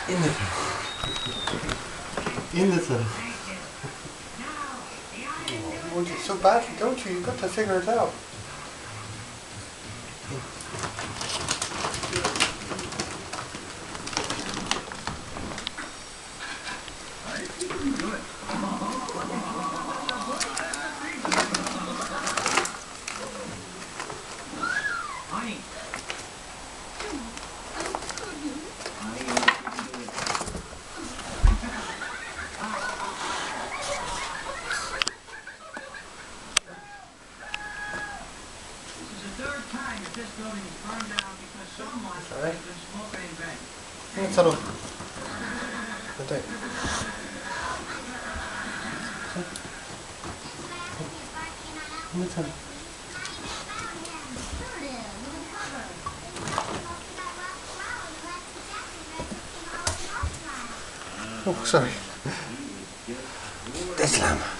In the tunnel. In the tunnel. You want it so badly, don't you? You've got to figure it out. This building is burned down because someone has been smoking in vain. In the tunnel. Right. In the tunnel. Oh, sorry. Islam.